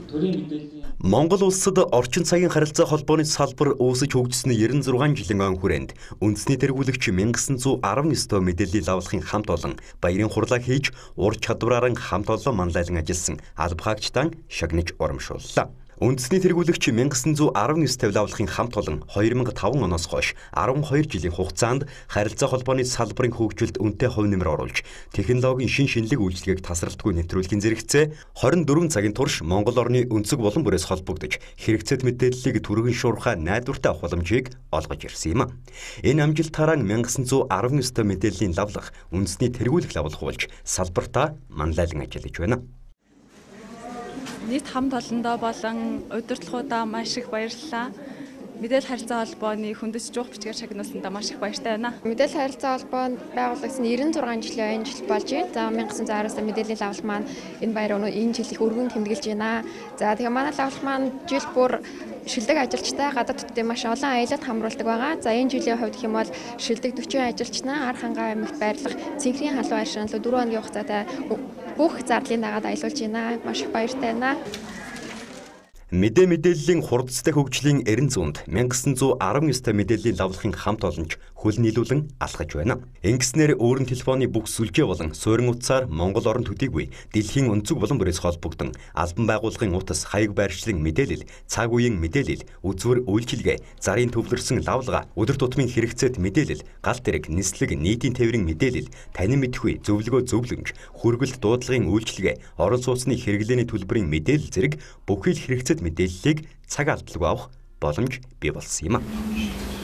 Монгол улсад орчин цагийн харилцаа холбооны салбар үүсэж хөгжсөний 96 жилийн он хүрээнд үндэсний тэргүүлэгч 1919 мэдээлэл авалахын хамт олон баярын хурлаа хийж ур чадвараар хамт олон манлайлан ажилласан алба хаагчдаа шагнаж урамшууллаа. Үндэсний тэргүүлэгч 1919 тавилавлахын хамт олон 2005 оноос хойш 12 жилийн хугацаанд харилцаа холбооны салбарын хөгжилд үнэтэй хувь нэмэр оруулж, технологийн шин шинэлэг үйлчилгээг тасралтгүй нэвтрүүлэхийн зэрэгцээ 24 цагийн турш Монгол орны өнцөг болон бүрээс холбогдож, хэрэгцээт мэдээллийг түргэн шуурхай найдвартай авах боломжийг олгож ирсэн юм. Энэ амжилтаараа 1919 мэдээллийн лавлах үндэсний тэргүүлэх лавлах болж салбартаа манлайлан ажиллаж байна. Нийт хамт олондоо болон удирдлагуудаа маш их баярлалаа. Мэдээлэл харилцаа холбооны хөндөж жуух бичгээр шагнуулсандаа маш их баяртай байна. Мэдээлэл харилцаа холбоо байгуулагдсан 96 жилийн жил болж байна. За 1919 мэдээллийн лавлал маань энэ баяр энэ жил их өргөн тэмдэглэж байна. За тэгээ манай лавлал маань жил бүр шилдэг ажилчтай гадаад төдий маш олон аялалд хамруулдаг байгаа. За энэ жилийн хувьд гэх юм бол шилдэг 40 ажилчнаа Ар хангаа аймагт байрлах Цэнхрийн халуун аршин 4 хоногийн хугацаатай бүх зарлын дагаад аялуулж байна. Маш их баяртай байна. Мэдээллийн хурдцтай хөгжлийн 90 зуунд 1919 мэдээллийн лавлахын хамт олонч хөл нийлүүлэн алхаж байна. Ингэснээр өөрийн телефоны бүх сүлжээ болон суурин утсаар Монгол орон төдийгүй дэлхийн өнцөг болон бүрээс холбогдсон албан байгууллагын утас хаяг байршлын мэдээлэл, цаг үеийн мэдээлэл, үзвэр үйлчилгээ, зарын төвлөрсөн лавлага, өдөр тутмын хэрэгцээт мэдээлэл, галт тэрэг, нислэг, нийтийн тээврийн мэдээлэл, танин мэдхүй, зөвлөгөө зөвлөмж, хүргэлт дуудлагын үйлчилгээ, орон сууцны хэрэглээний төлбөрийн мэдээлэл зэрэг бүхий л хэрэгцээт мэдээллийг цаг алдалгүй авах боломж бий болсон юм.